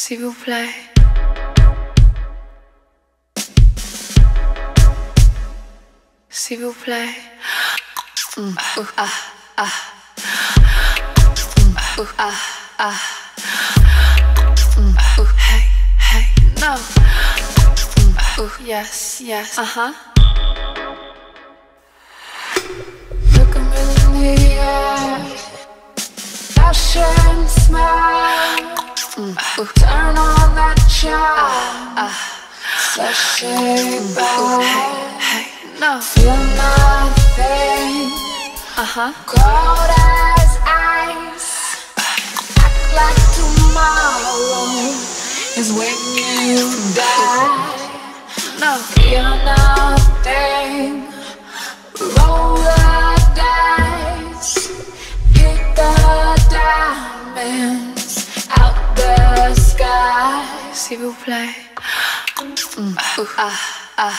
s'il vous plaît. S'il vous plaît. Ah, ah. Ah, ah. Hey, hey, no. Yes, yes. Look at me in the eye, passion smile. Turn on that child. Sashay by. Hey, no. Feel nothing. Cold as ice. Act like tomorrow is when you die. No. Feel nothing. Roll the dice. Pick the diamonds out the sky. S'il vous plaît. Ah, ah.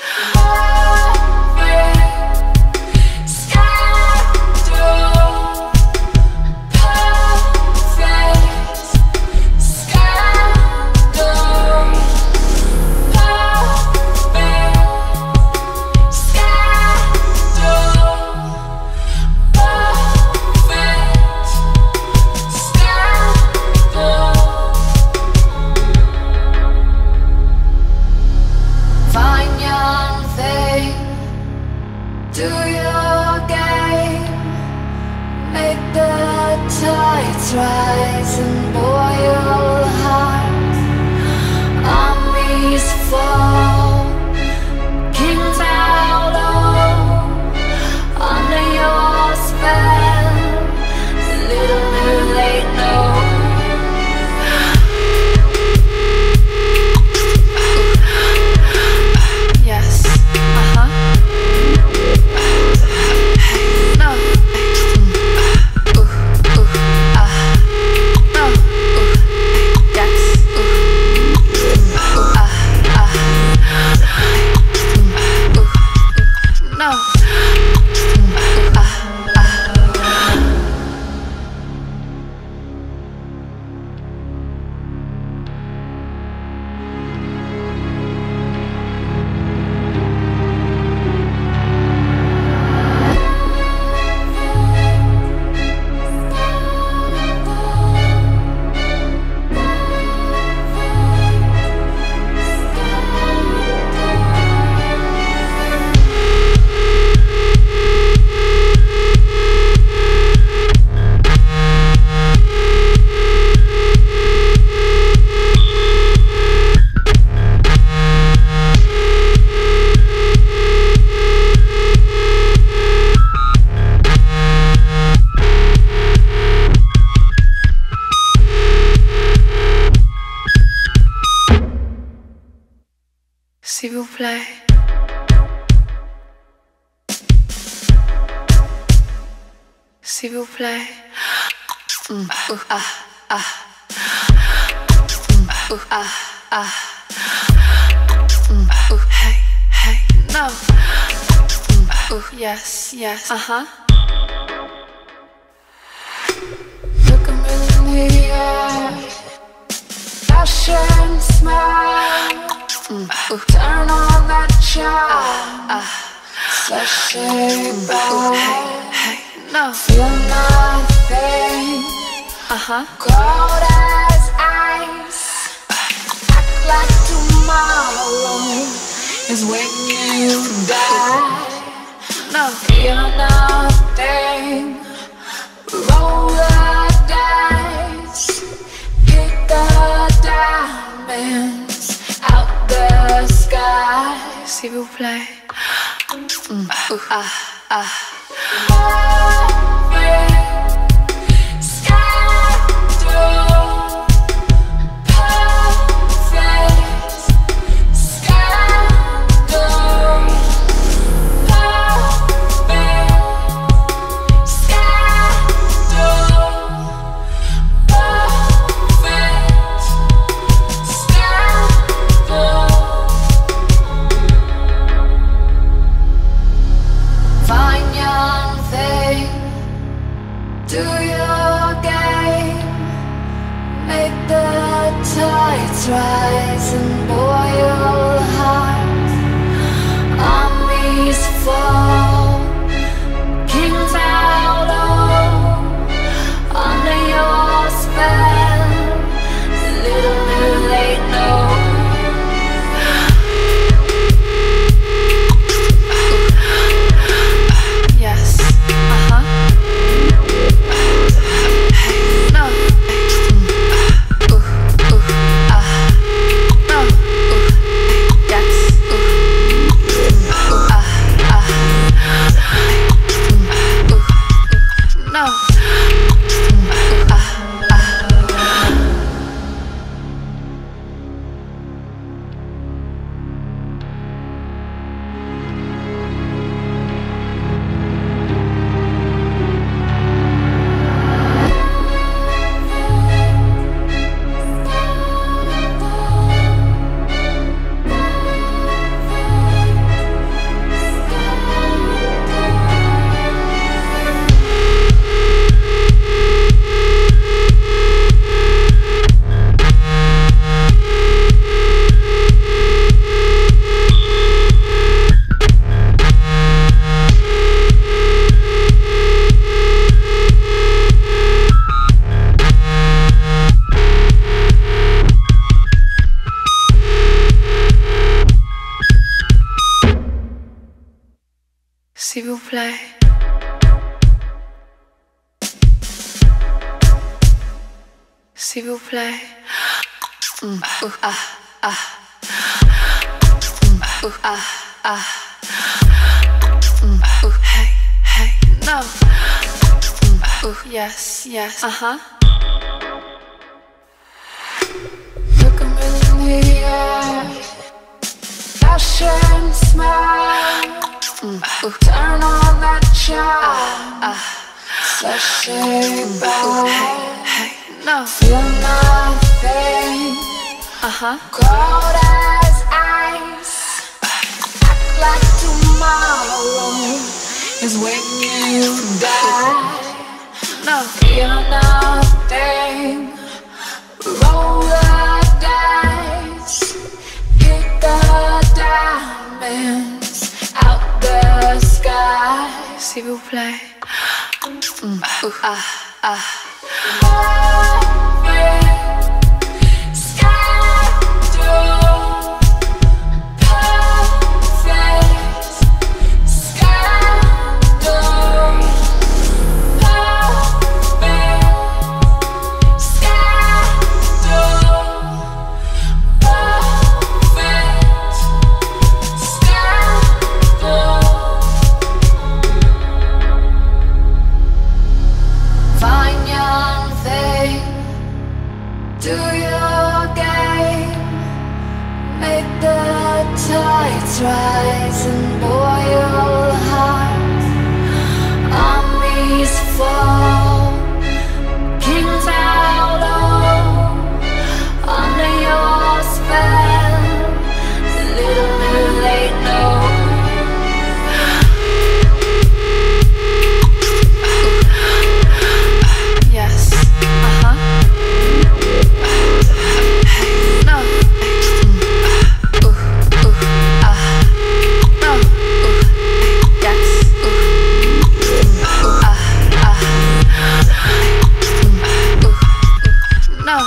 Do your game, make the tides rise and boil hearts. Armies fall, kings out low, under your spell. Little do they know. S'il vous plaît. S'il vous plaît. Ah, ah. Ah, ah. Hey, hey, no. Yes, yes. Look at me in the eye, passion smile. Turn on that child. Sashay by. Hey, no. Feel nothing. Cold as ice. Act like tomorrow is when you die. No. Feel nothing. Roll the dice. Pick the diamonds out the sky. S'il vous plaît. Ah, ah. Find your tides rise and boil hot. Armies fall, kings out low, under your spell. Little do they know. Yes. Hey, no. No. Yes. No. S'il vous plaît. S'il vous plaît. Hey, hey, no. Yes, yes. Look 'em in the eye, flash and smile. Turn on that child, sashay by. Hey, no. Feel nothing, cold as ice. Act like tomorrow is when you die. No. Feel nothing, roll the dice, hit the diamonds out the sky. S'il vous plaît. Fine young thing, do your game. Make the tides rise and boil hot. Armies fall, kings out low, under your spell. Little do they know. Yes. Hey, no. No. Yes. No.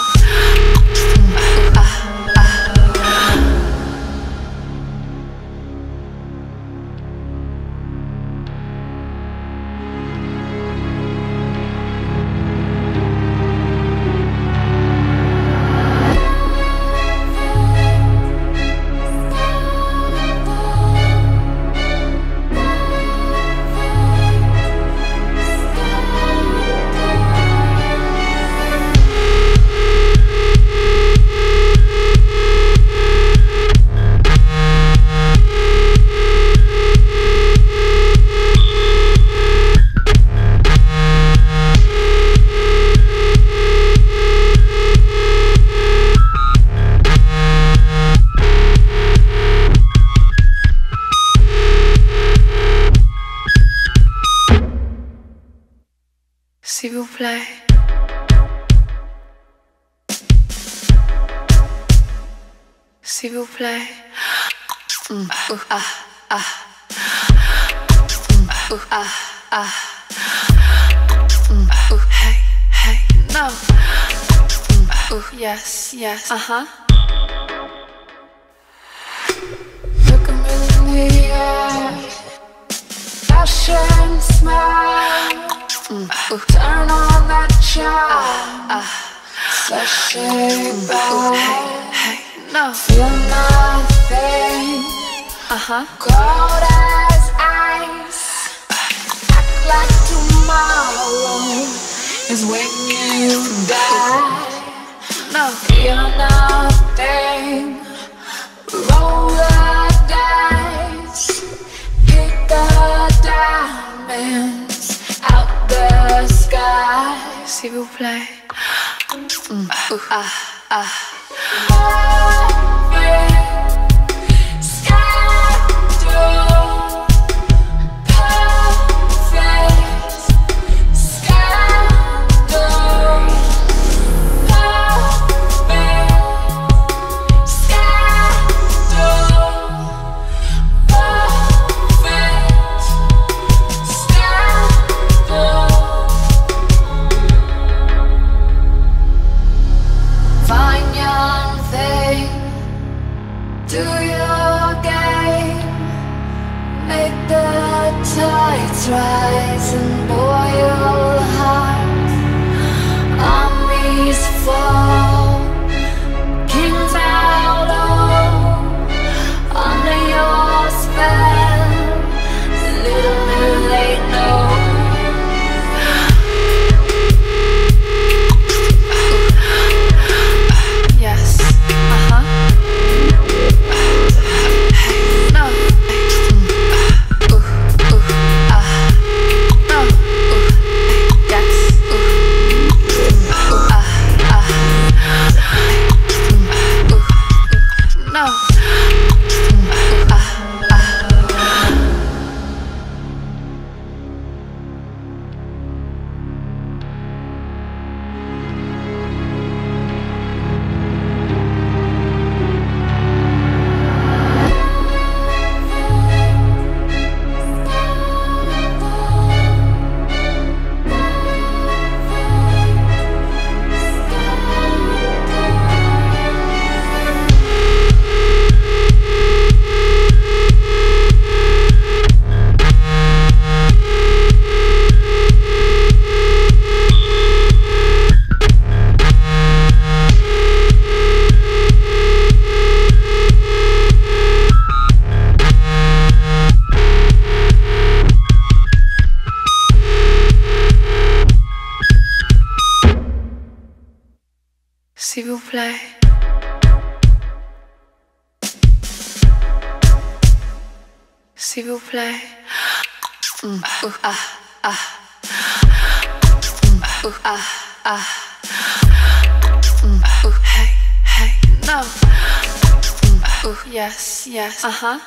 s'il vous plaît. Hey, hey, no. Yes, yes, Look at me in the eye, passion smile. Turn on that child, sashay by. hey, no. Feel nothing, cold as ice. Act like tomorrow is when you die. No. Feel nothing, roll the dice. Pick the diamonds out the sky. S'il vous plaît. Do your game, make the tides rise and boil hearts. Armies fall, kings out low, under your spell. Little do they know. Yes, s'il vous plaît. S'il vous plaît. Hey, hey, no. Yes, yes,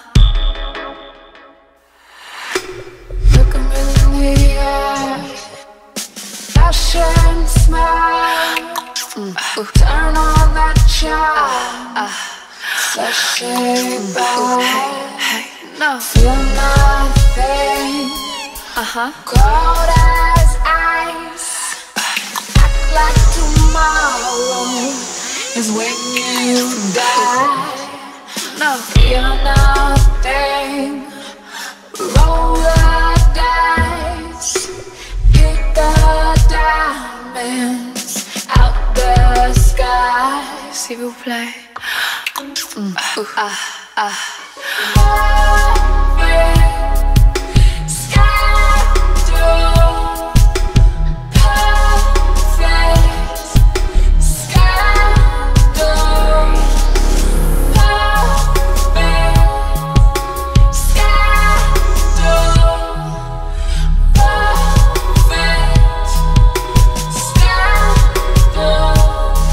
Look at me in the eye, passion smile. Turn on that child, sashay by. hey, no. Feel nothing, cold as ice. Act like tomorrow is when you die. No. Feel nothing, roll the dice. Pick the diamonds out the sky. S'il vous plaît.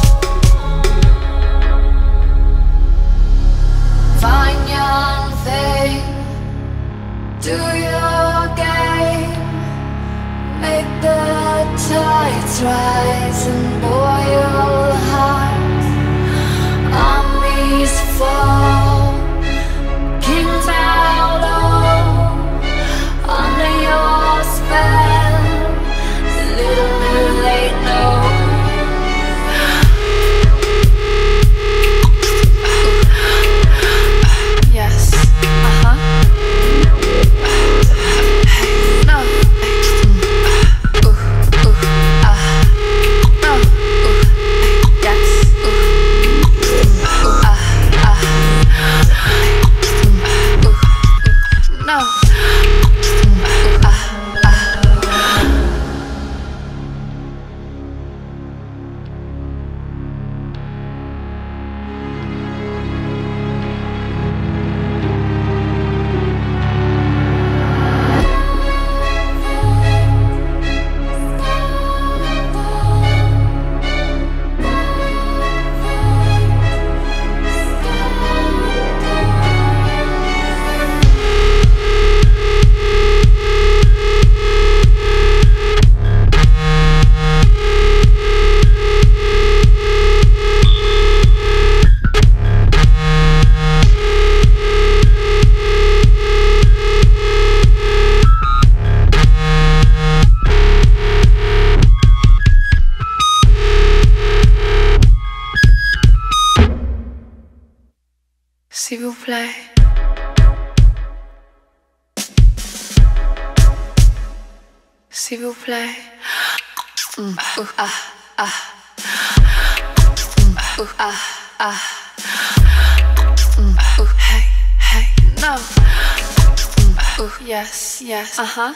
Find young things. s'il vous plaît. S'il vous plaît. Ah, ah. Ah, ah. Hey, hey, no. Yes, yes. Uh-huh.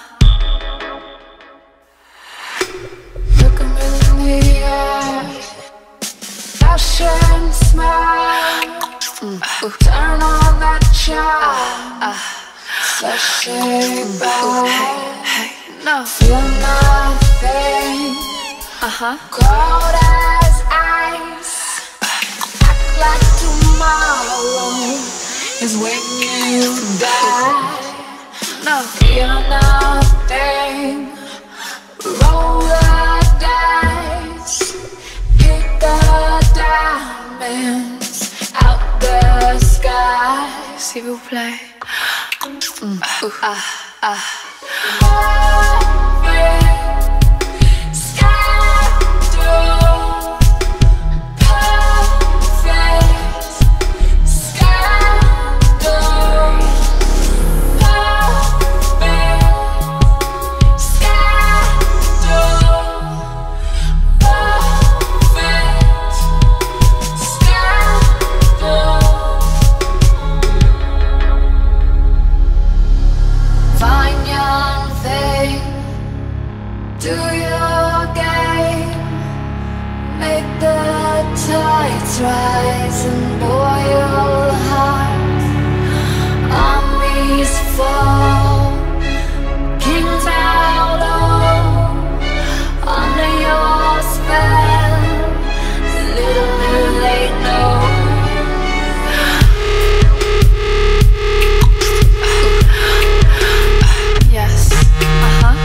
Look 'em in the eye, passion smile. Turn on that child. Let's say bye. Hey, no. Feel nothing. Uh-huh. Cold as ice. Act like tomorrow is when you die. No. Feel nothing. Roll the dice. Pick the diamonds out the sky. S'il vous plaît. Ah, ah. Do your game, make the tides rise and boil hot. Armies fall, kings out low, under your spell. Little do they know. Yes, uh-huh.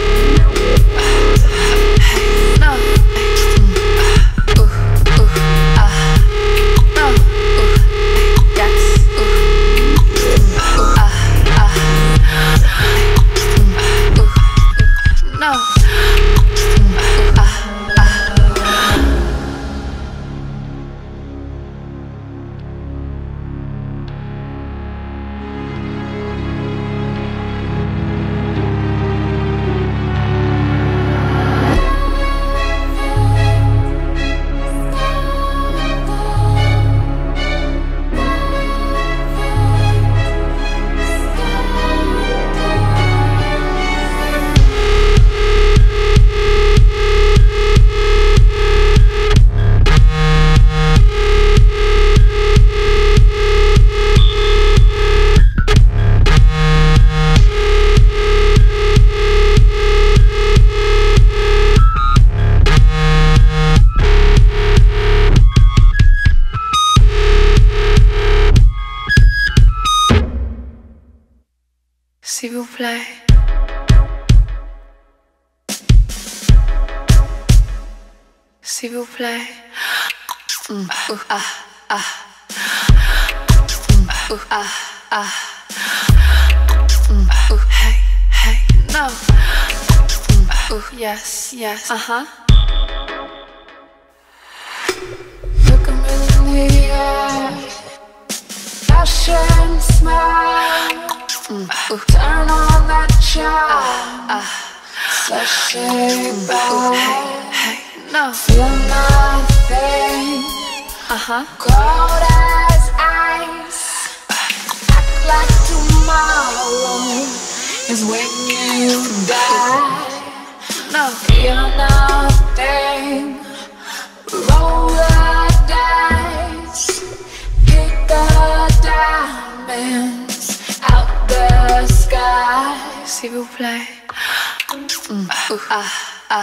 S'il vous plaît. S'il vous plaît. Ah, ah. Ah, ah. Hey, hey, no. Yes, yes. Uh-huh. Look 'em in the eye, passion smile. Turn on that child. Let's say bye. Hey, no. Feel nothing. Uh-huh. Cold as ice. Act like tomorrow is when you die. No. Feel nothing. Roll the dice. Pick the diamonds out the sky. S'il vous plaît. Ah, ah.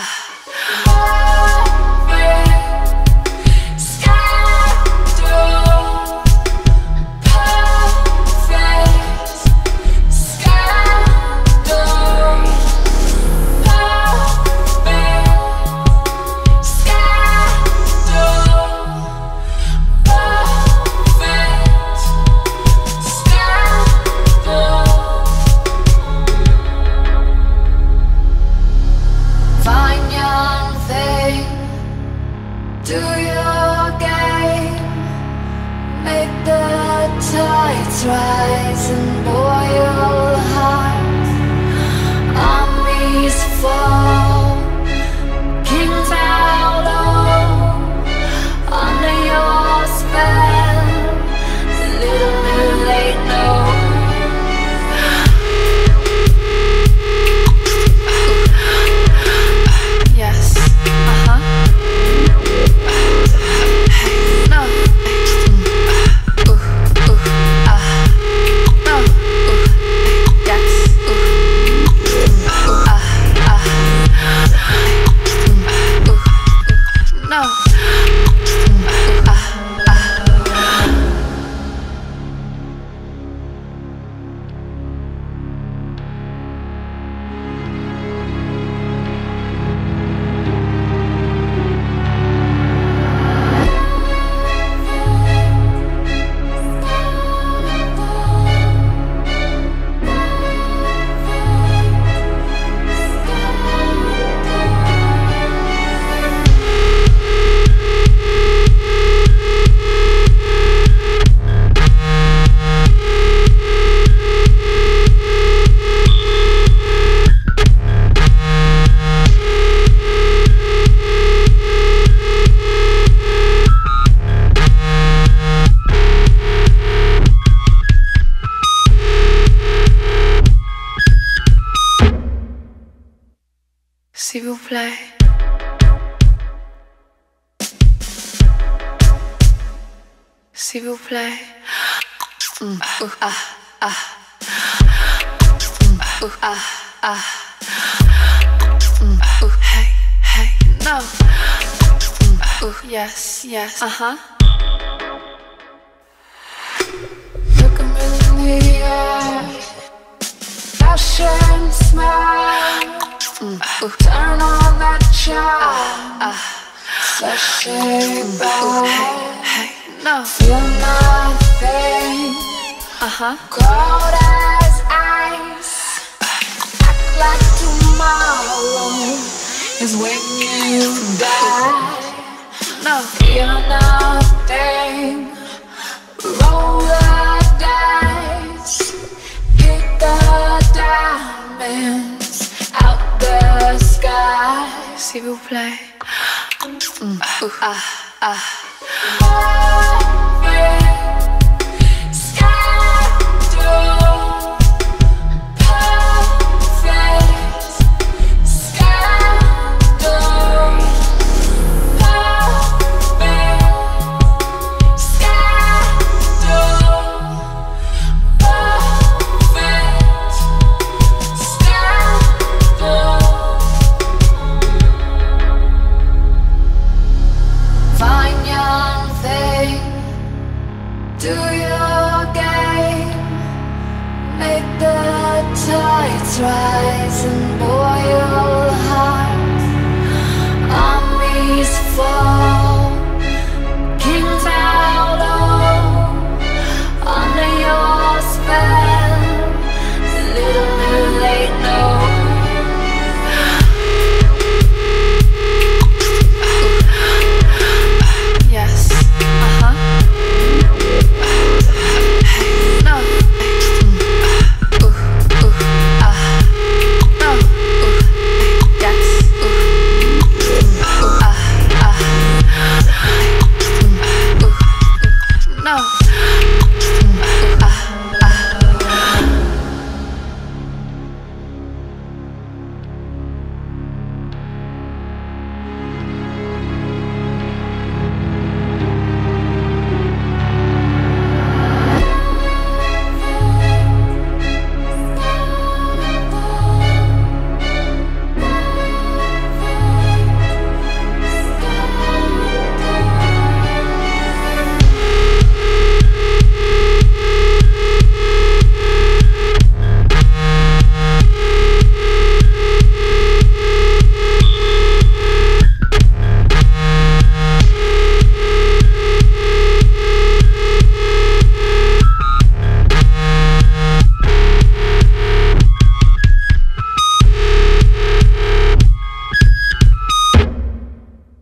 Do your game, make the tides rise and boil high, armies fall, kings out low, under your spell, little do they know. Yes, hey, no. S'il vous plaît. S'il vous plaît. Hey, hey, no. Yes, yes. Look 'em in the eye, fashion smile. Turn on that child, sashay by. Hey, no. Feel nothing, cold as ice. Act like tomorrow is when you die. No. Feel nothing, roll the dice, hit the diamonds out the sky. S'il vous plaît. Do your game, make the tides rise and boil high, armies fall, kings out low, under your spell, little do they know. Yes,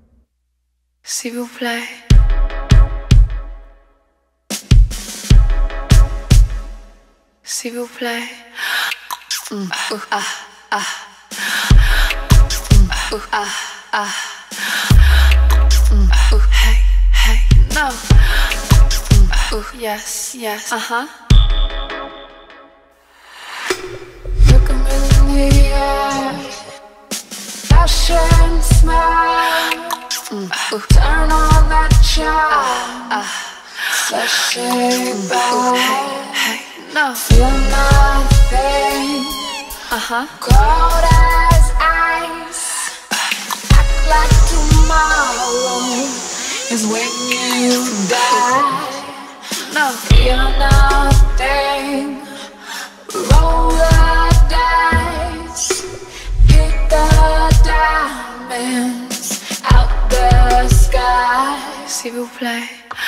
s'il vous plaît. s'il vous plaît. Hey, hey, no. Yes, yes, Look 'em in the eye, flash and smile. Turn on that child, flashing by. hey, no. Feel nothing, cold as ice. Act like tomorrow is when you die. No. Feel nothing, roll the dice. Hit the diamonds out the sky. S'il vous plaît.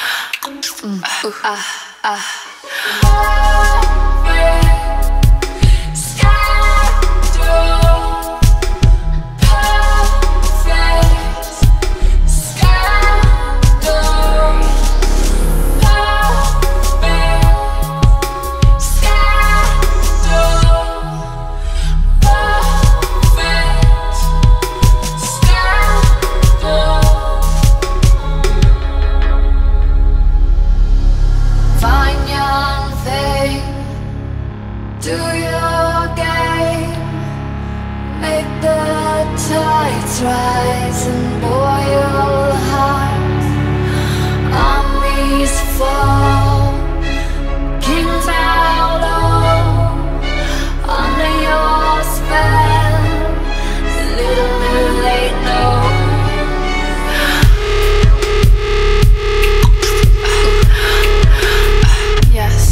Do your game, make the tides rise and boil hot. Armies fall, kings out low, under your spell. Little do they know. Yes,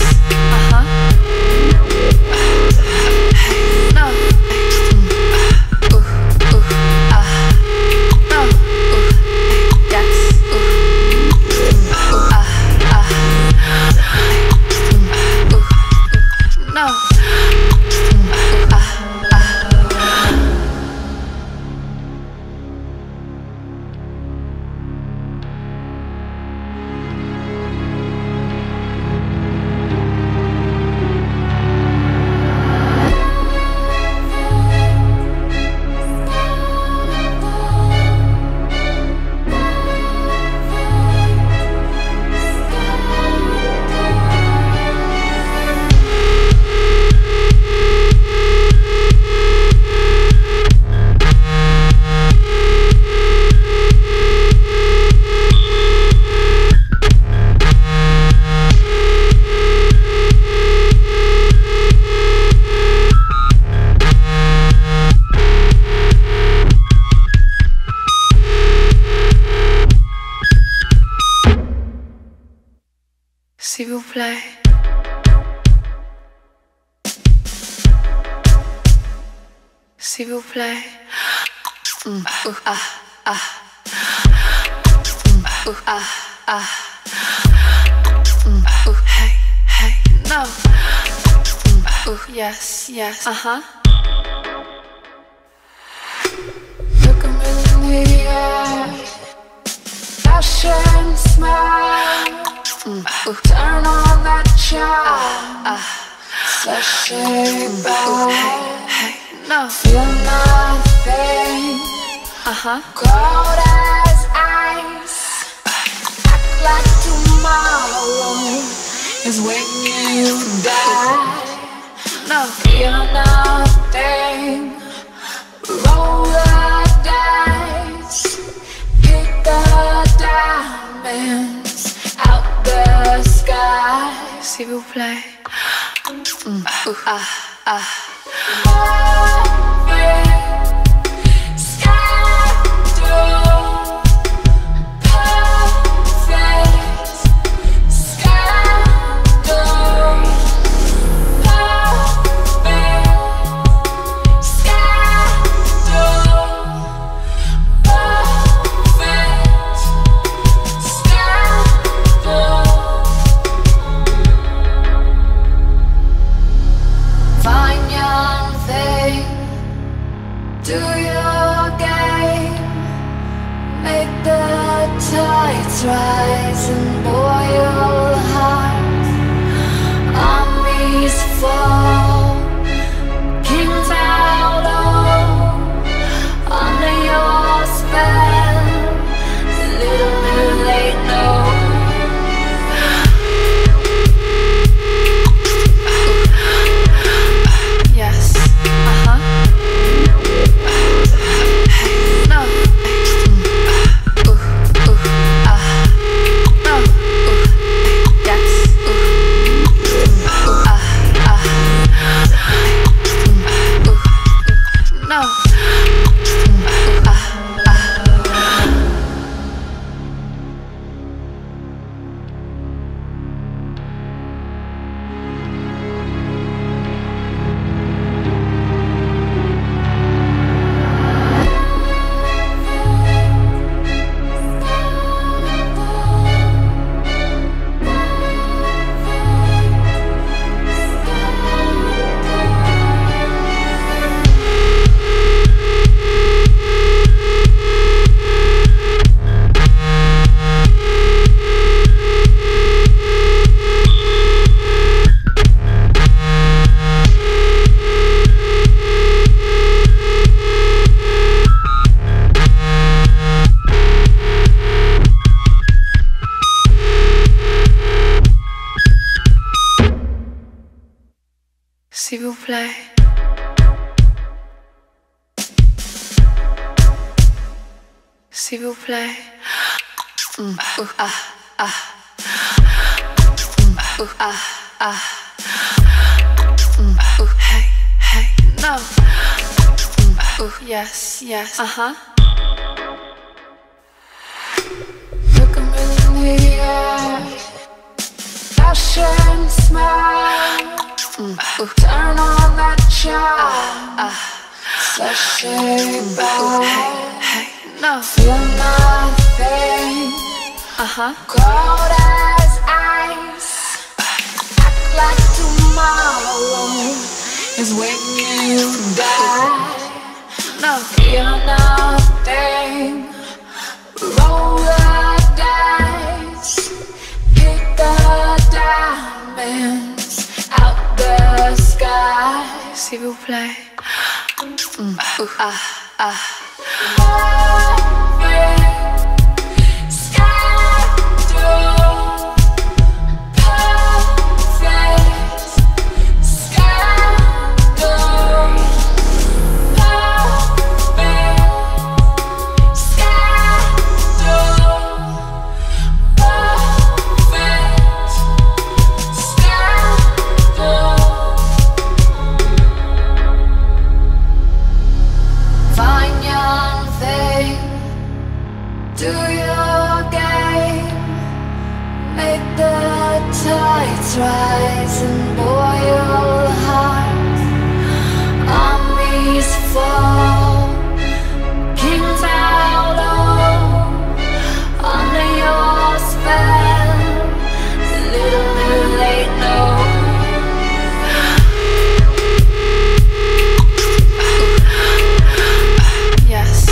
s'il vous plaît. S'il vous plaît. Hey, hey, no. Yes, yes, Look 'em in the eye, flash and smile. Turn on that child, flashing by. hey, no. Feel nothing, cold as ice. Act like tomorrow is when you die. No. Feel nothing, roll the dice. Hit the diamonds out the sky. S'il vous plaît. Do your game, make the tides rise and boil hot. Armies fall. plaît. S'il vous plaît. Ah, ah. Ah, ah. Hey, hey, no. Yes, yes. Look 'em in the eye, flash and smile. Turn on that charm. Sashay by. Hey, no. Feel nothing. Cold as ice. Act like tomorrow is when you die. No. Feel nothing. Roll the dice. Pick the diamonds out the sky. S'il vous plaît. Ah, ah. Do your game, make the tides rise and boil hearts. Armies fall, kings out under your spell. Little do they know. Yes.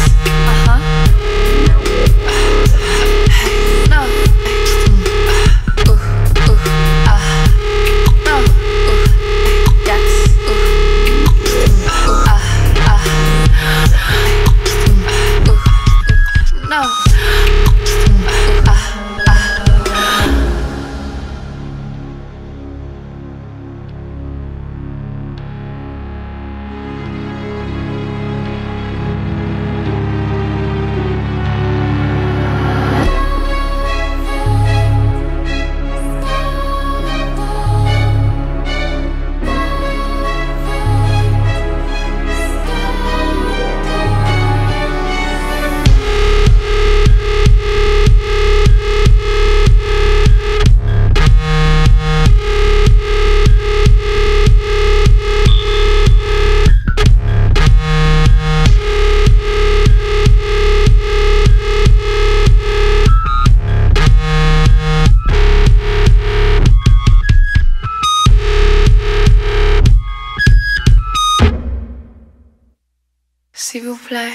S'il vous plaît.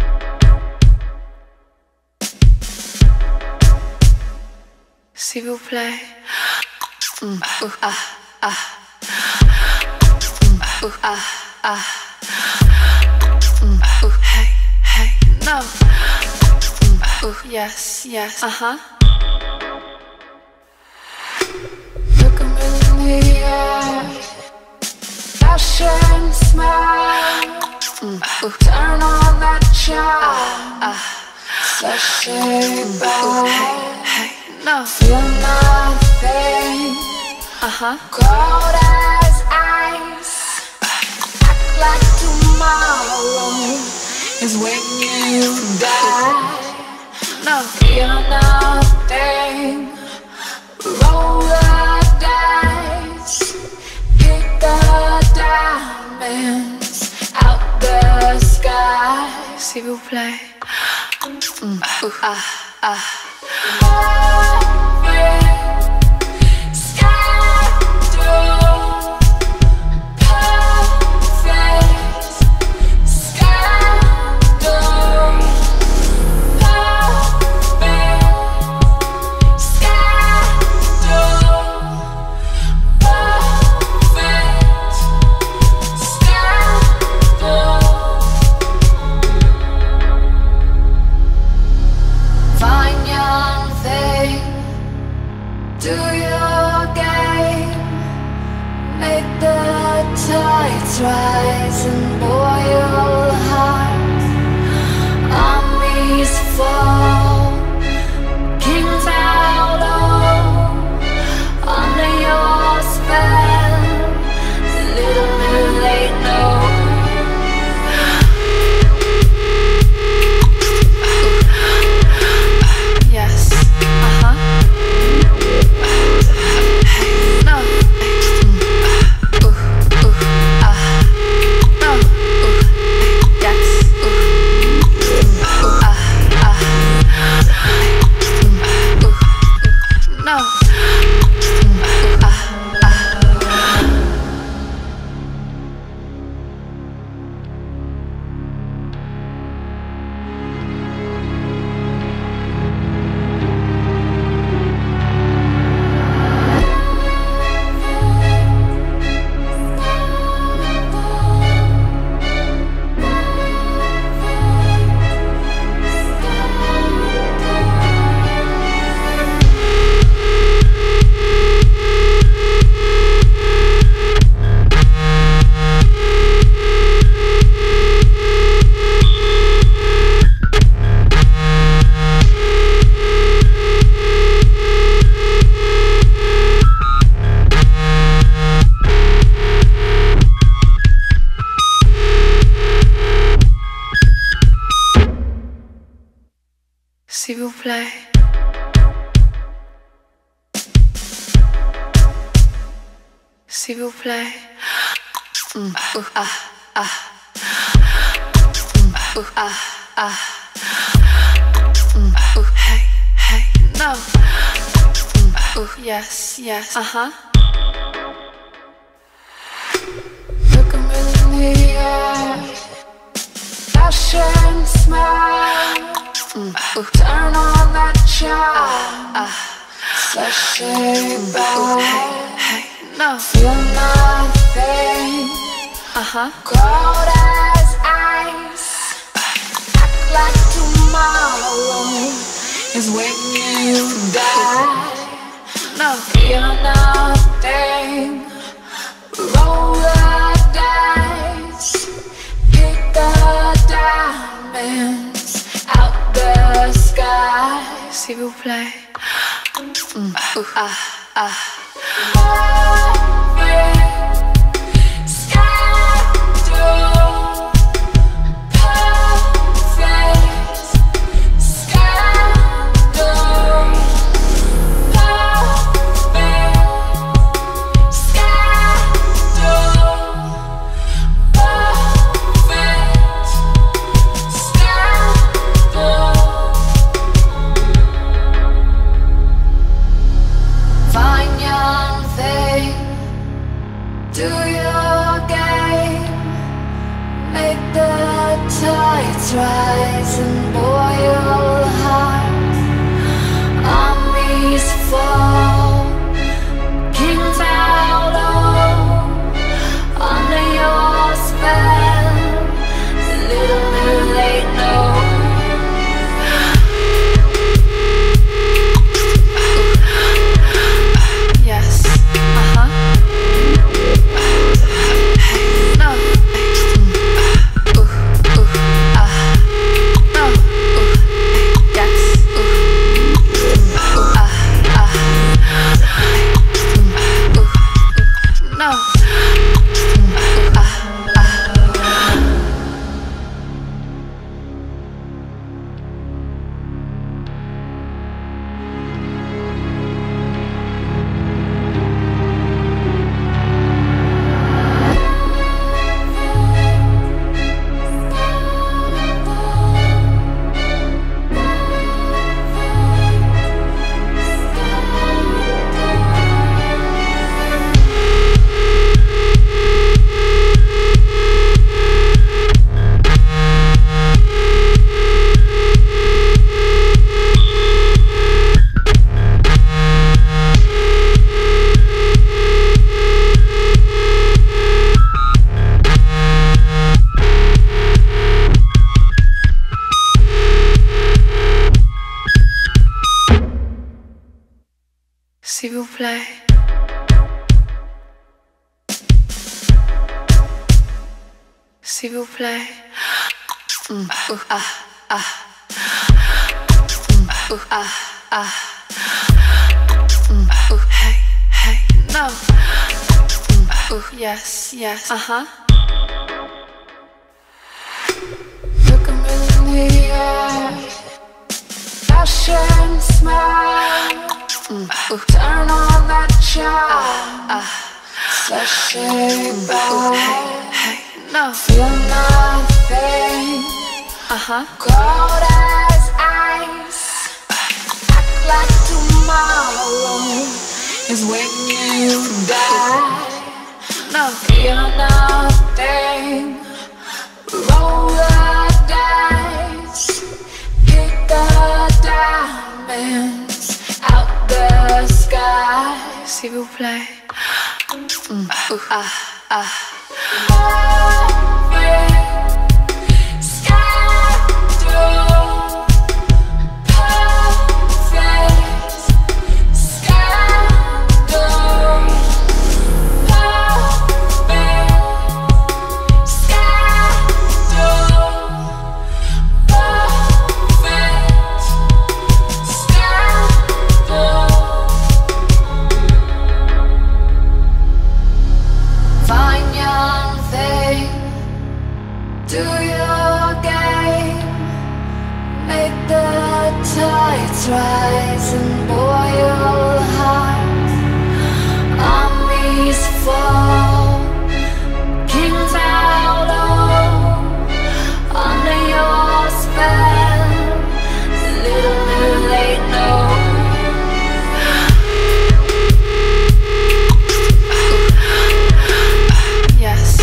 S'il vous plaît. Ah, ah. Ah, ah. Hey, hey, no. Yes, yes. Look 'em in the eye, flash and smile. Turn on that charm. Sashay by. Hey, no. Feel nothing. Cold as ice. Act like tomorrow is when you die. No. Feel nothing. Roll the dice. Pick the diamonds out the sky. S'il vous plaît. Ah, ah. Do your game, make the tides tides rise and boil hot. Armies fall, kings bow low under your spell. Little do they know. Yes. Hey, no. No. Yes. No. S'il vous plaît. S'il vous plaît. Hey, hey, no. Yes, yes. Look 'em in the eye, flash and smile. Turn on that child, sashay by. Hey, no. Feel nothing, cold as ice. Act like tomorrow is when you die. No. Feel nothing, roll the dice. Pick the diamonds out the sky. S'il vous plaît. Do your game, make the tides rise and boil hot. Armies fall, kings bow low under your spell. Little do they know. Yes. S'il vous plaît. s'il vous plaît. Hey, hey, no. Yes, yes, Look 'em in the eye, passion smile. Turn on that child, sashay by. hey, no. Feel nothing, cold as ice. Act like tomorrow is when you die. No. Feel nothing, roll the dice. Hit the diamonds out the sky. S'il vous plaît. Do your game, make the tides rise and boil hot. Armies fall, kings out low, under your spell. Little do they know. Yes,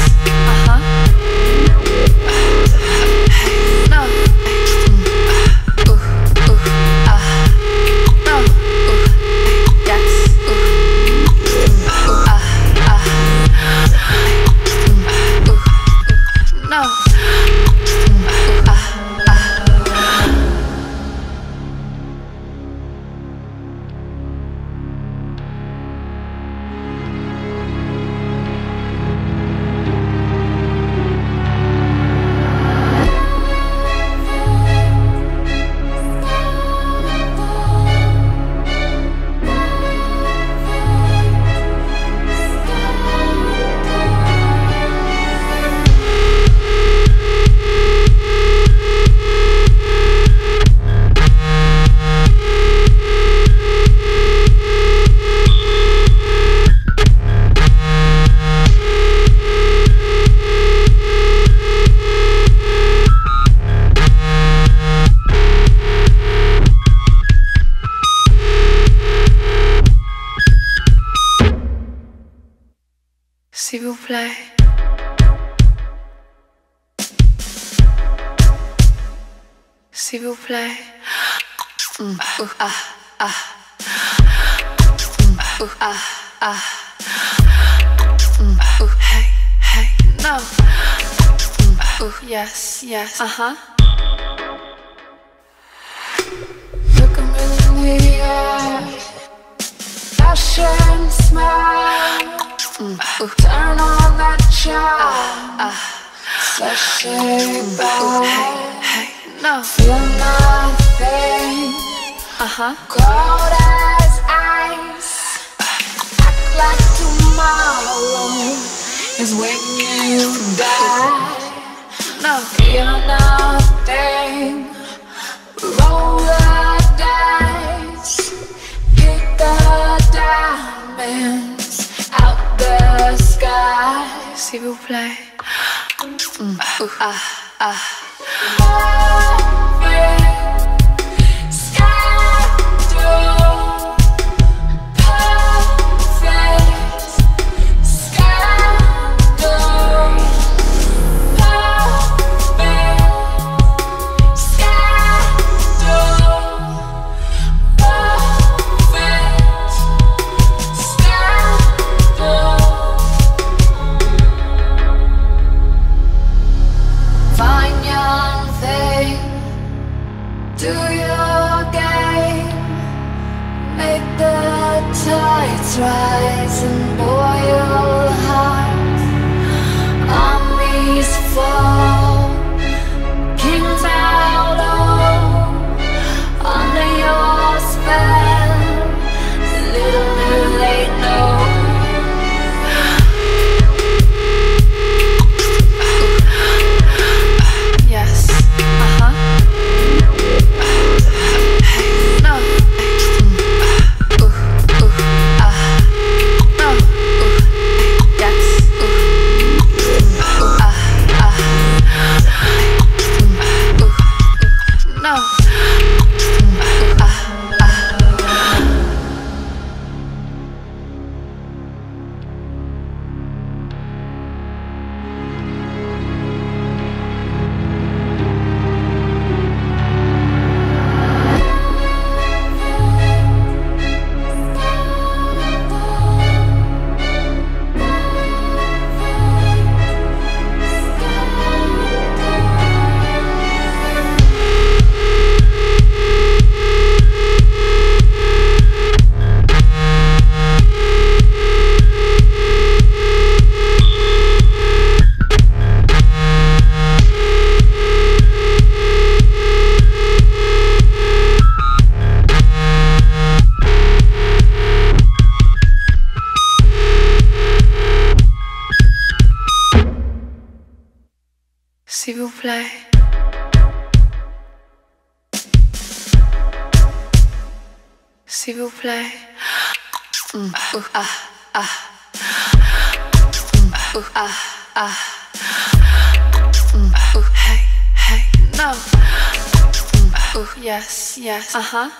s'il vous plaît. S'il vous plaît. Hey, hey, no. Yes, yes, Look 'em in the eye, passion smile. Turn on that child, sashay by. hey, no. Feel nothing, cold as ice. Act like tomorrow is when you die. No. Feel nothing, roll the dice. Hit the diamonds out the sky. S'il vous plaît. Do your game, make the tides rise and boil hot. Armies fall. plaît. S'il vous plaît. Ah, ah. Ah, ah. Hey, hey, no. Yes, yes.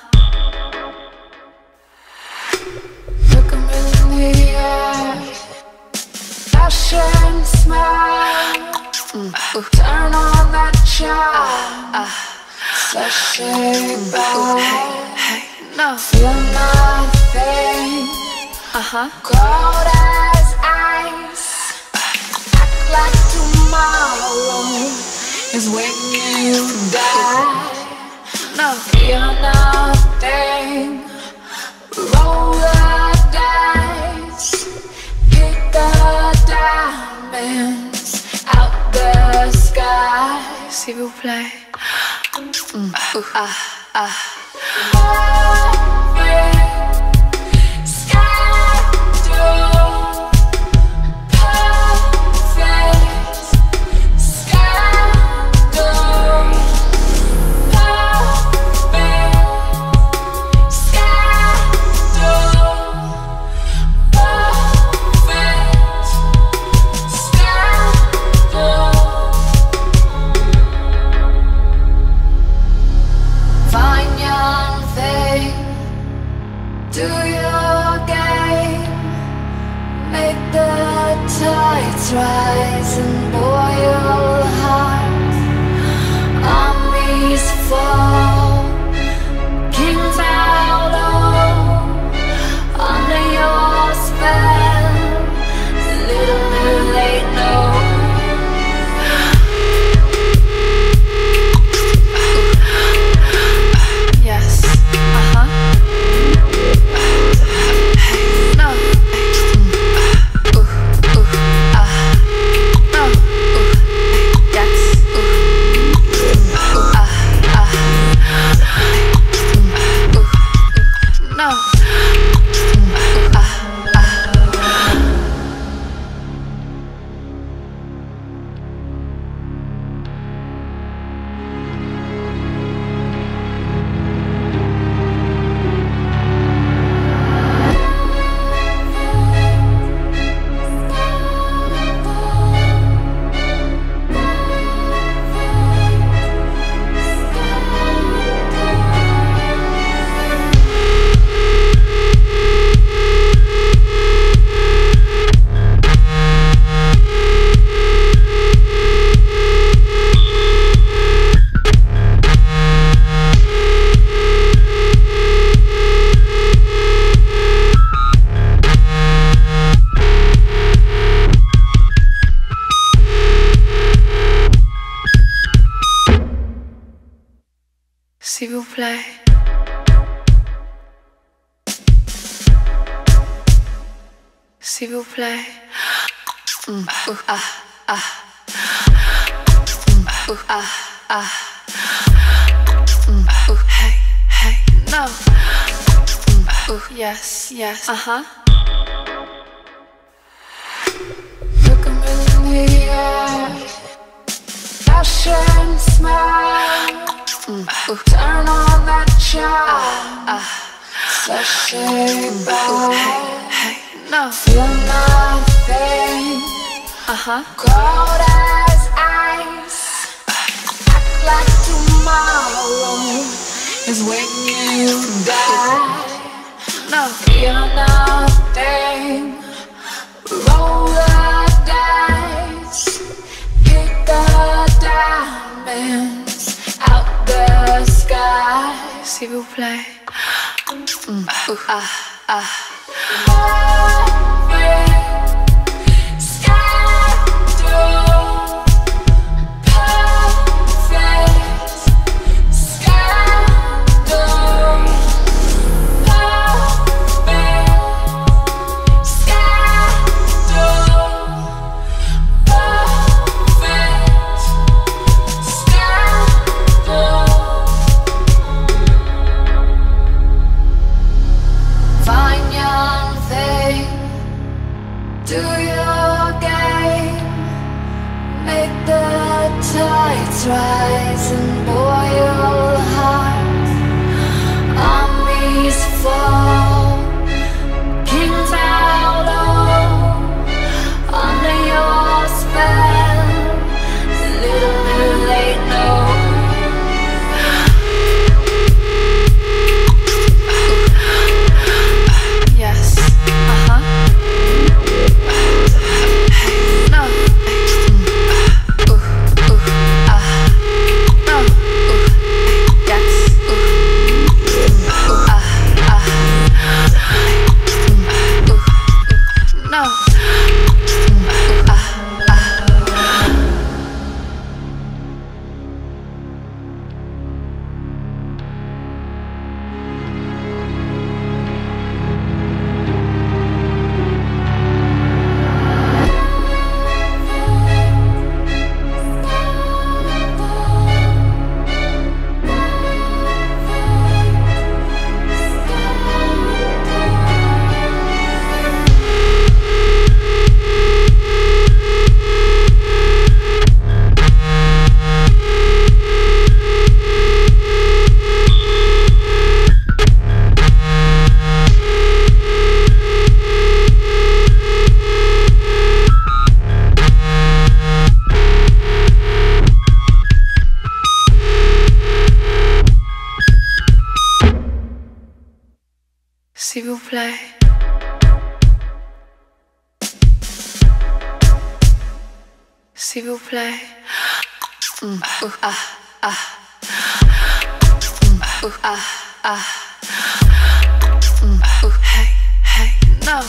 Look 'em in the eye, flash and smile. Turn on that charm, sashay by. Hey, no. Feel nothing, cold as ice. Act like tomorrow is when you die. No. Feel nothing, roll the dice. Pick the diamonds out the sky. S'il vous plaît. Ah, ah. Do your game, make the tides rise and boil hot. Armies fall, kings out low, under your spell. Little do they know. Yes. S'il vous plaît. S'il vous plaît. Ah, ah. Ah, ah. Hey, hey, no. Yes, yes. Look 'em in the eye, flash and smile. Turn on that charm, sashay by. Hey, no. Feel nothing, cold as ice. Act like tomorrow is when you die. No. Feel nothing, roll the dice. Pick the diamonds out the sky. S'il vous plaît. Ah, ah. Do your game, make the tides tides rise and boil hot. Armies fall, kings out low, under your spell. Little do they know. Yes, uh-huh. No. No. Yes. No. S'il vous plaît. S'il vous plaît. Hey, hey, no.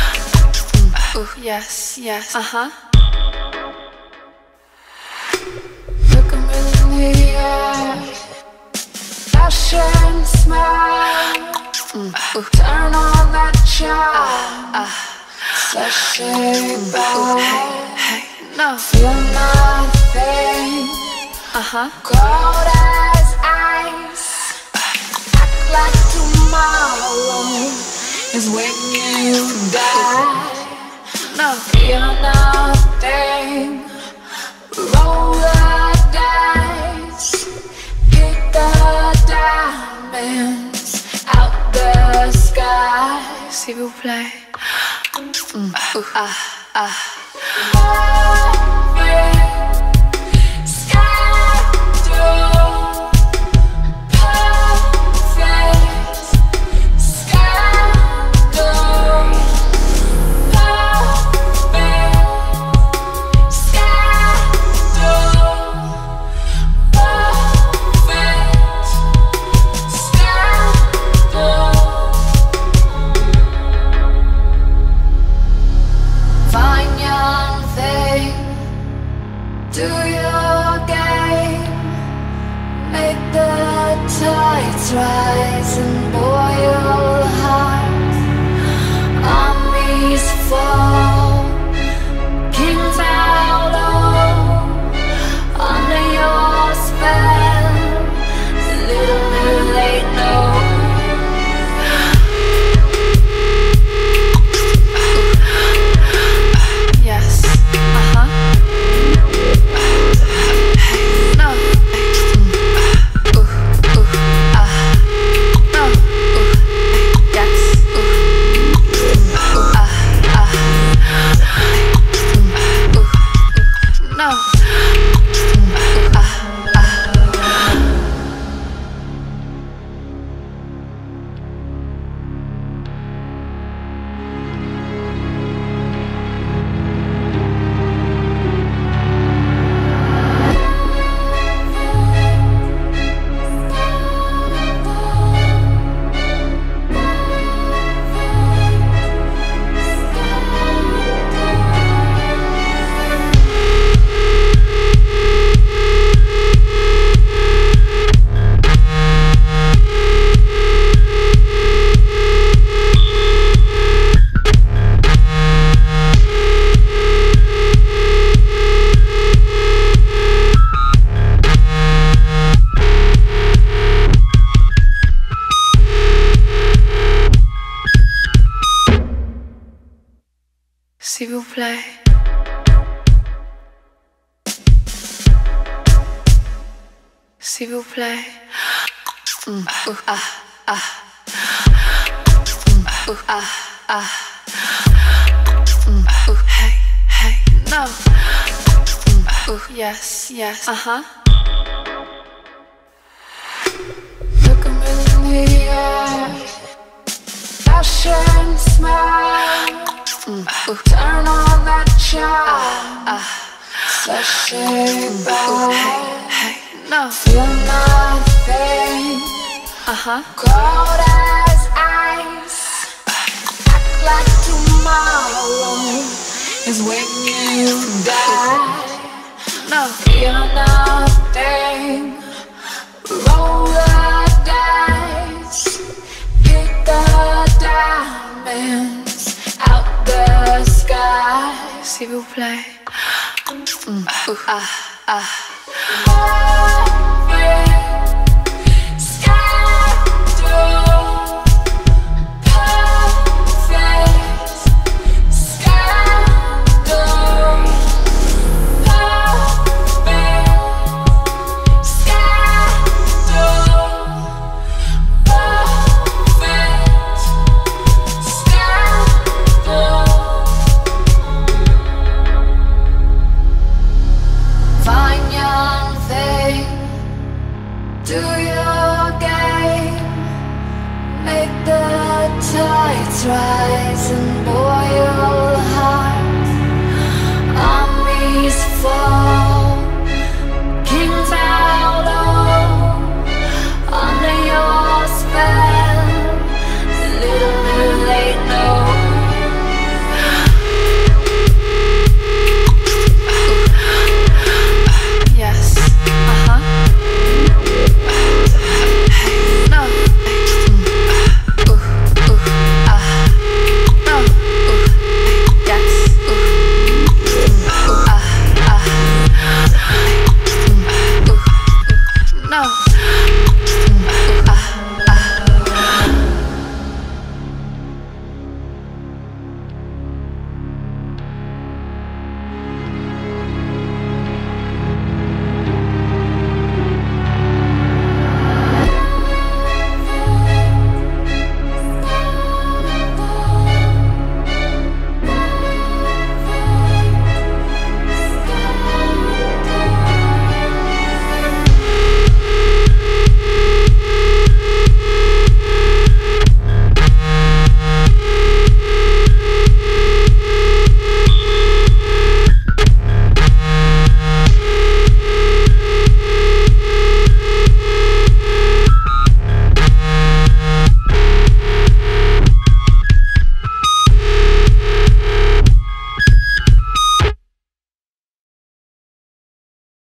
Yes, yes, uh-huh. Look 'em in the eye, flash and smile. Turn on that child, sashay by. Hey, no. Feel nothing, Uh-huh. cold as ice. Act like tomorrow is when you die. No. Feel nothing, roll the dice, pick the diamonds out the sky. S'il vous plaît. Fine young thing, do your game. Make the tides rise and boil hot. Armies fall, kings out low, under your spell. Little do they know. Yes, uh-huh. Hey, no. No. Yes. No. S'il vous plaît. s'il vous plaît. Hey, hey, no. Yes, yes, Look 'em in the eye, fashion smile. Turn on that charm, sashay by. hey, no. Feel nothing, cold as ice. Act like tomorrow is when you die. No. Feel nothing, roll the dice. Pick the diamonds out the sky. S'il vous plaît. Fine young thing, do your game. Make the tides rise and